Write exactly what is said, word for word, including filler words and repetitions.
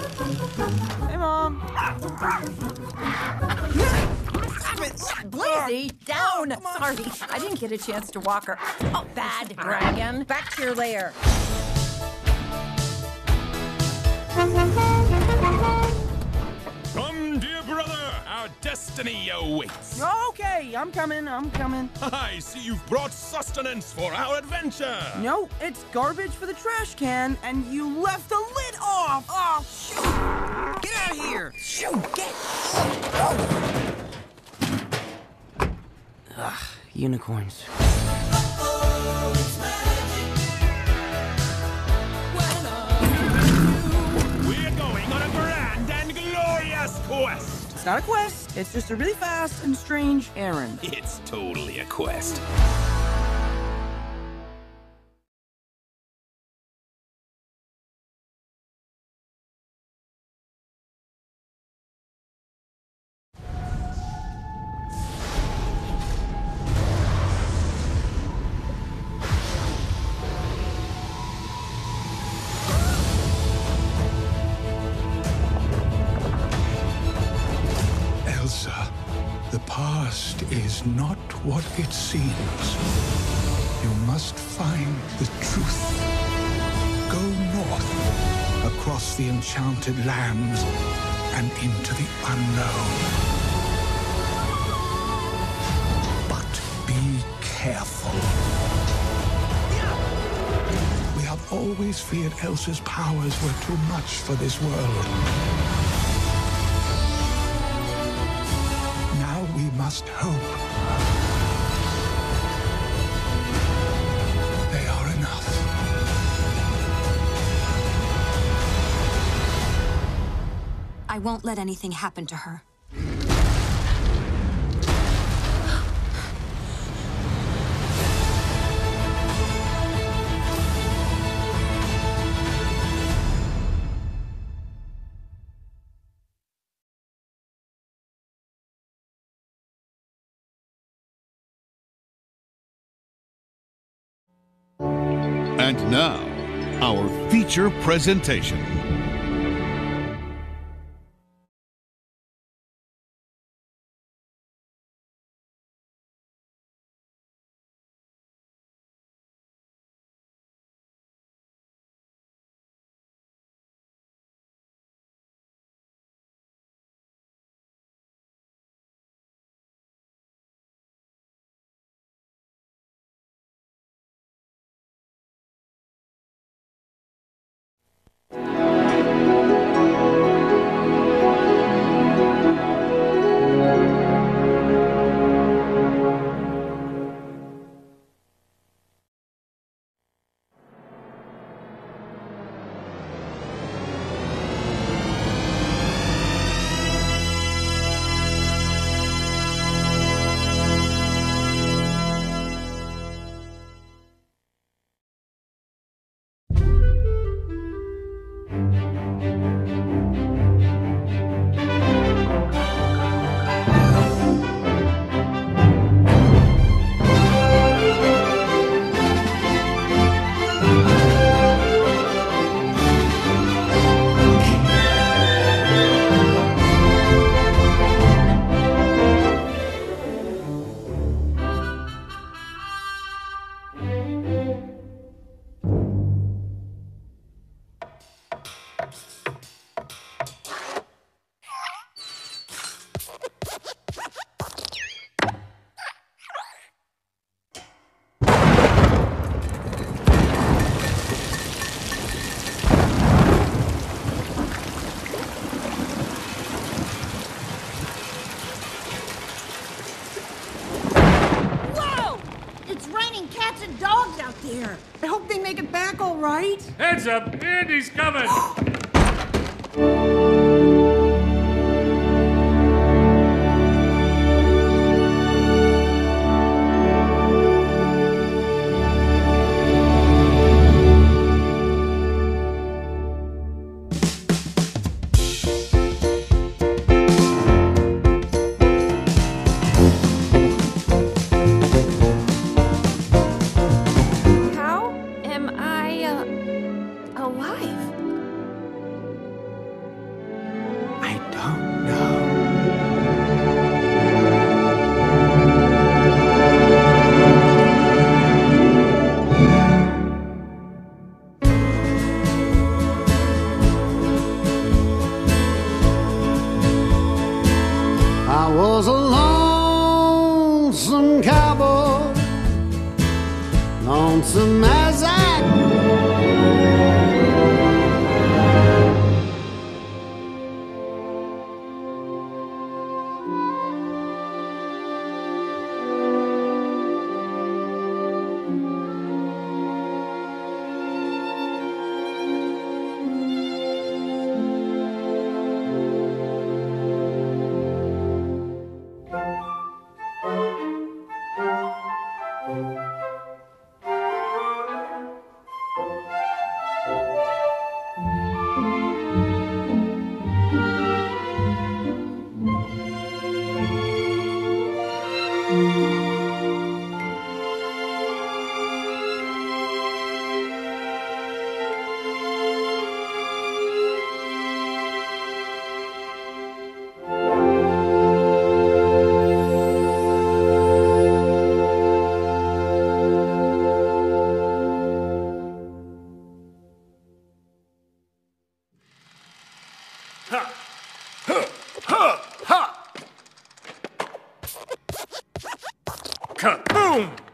Hey, Mom. Blazy, down! Sorry, I didn't get a chance to walk her. Oh, bad dragon. Back to your lair. Come, dear brother, our destiny awaits. Okay, I'm coming, I'm coming. I see you've brought sustenance for our adventure. No, it's garbage for the trash can, and you left the lid off! Oh, shoot! Get out of here! Shoot, get... Ugh, unicorns. We're going on a grand and glorious quest. It's not a quest, it's just a really fast and strange errand. It's totally a quest. Elsa, the past is not what it seems. You must find the truth. Go north, across the enchanted lands, and into the unknown. But be careful. We have always feared Elsa's powers were too much for this world. Now we must hope. They are enough. I won't let anything happen to her. And now, our feature presentation. Cats and dogs out there. I hope they make it back all right. Heads up, Andy's coming. was a lonesome cowboy, lonesome as I. Kaboom!